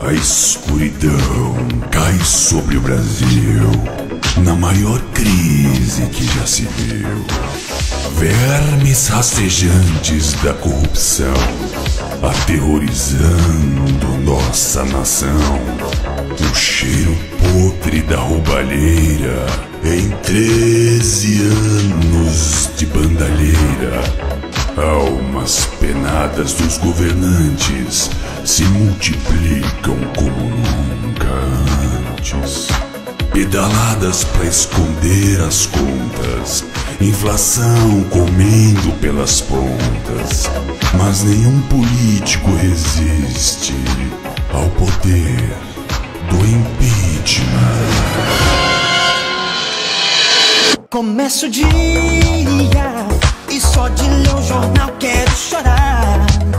A escuridão cai sobre o Brasil na maior crise que já se viu. Vermes rastejantes da corrupção aterrorizando nossa nação. O cheiro podre da roubalheira em 13 anos de bandalheira. Almas penadas dos governantes se multiplicam como nunca antes. Pedaladas pra esconder as contas, inflação comendo pelas pontas. Mas nenhum político resiste ao poder do impeachment. Começo o dia e só de ler o jornal quero chorar.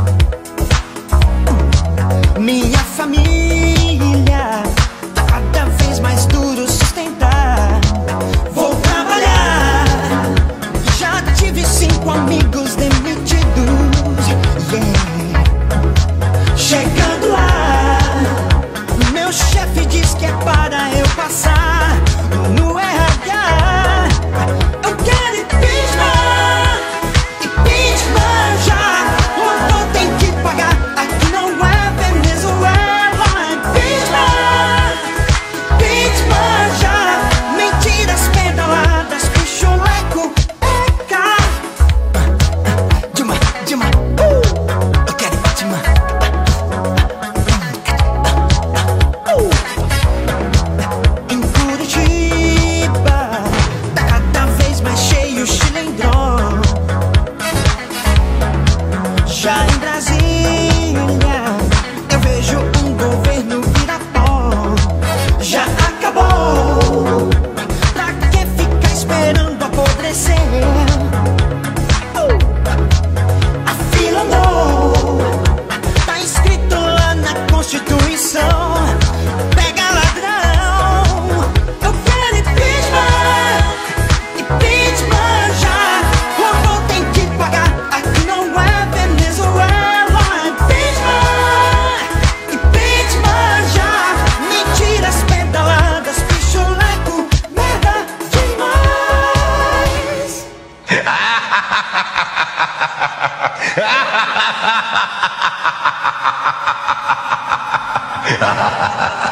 Minha família tá cada vez mais duro sustentar. Vou trabalhar, já tive 5 amigos demitidos, yeah. Chegando lá, meu chefe diz que é para eu passar no RH. Eu quero impeachment, impeachment já. O povo tem que pagar, aqui não é Venezuela. Impeachment, impeachment já. Mentiras pedaladas, pichuleco, eca. Dilma, Dilma, eu quero impeachment. Em Curitiba tá cada vez mais cheio o chilindró. Já em Brasília eu vejo um governo virar pó. Já acabou, pra que ficar esperando apodrecer? A fila andou, tá escrito lá na Constituição. Pega ladrão, eu quero impeachment, impeachment já. O povo tem que pagar, aqui não é Venezuela. Impeachment, impeachment já. Mentiras pedaladas, pichuleco, merda demais.